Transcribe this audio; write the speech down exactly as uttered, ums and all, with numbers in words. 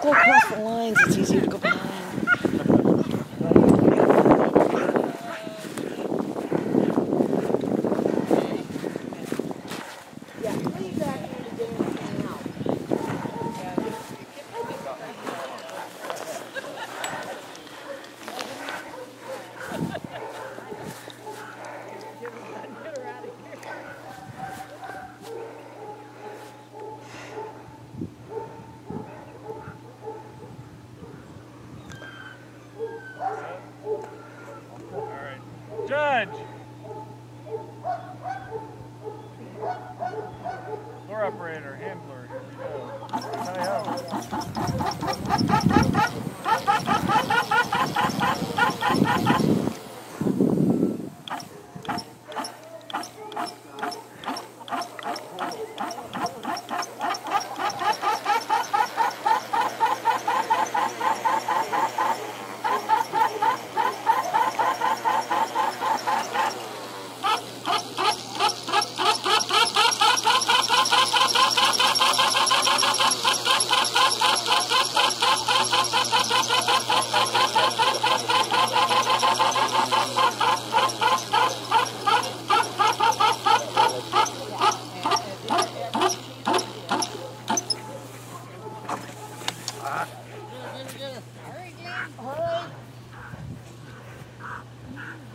go across the lines, it's easier to go behind. Judge! Floor operator, handler, here we go. All right, Glen. All right.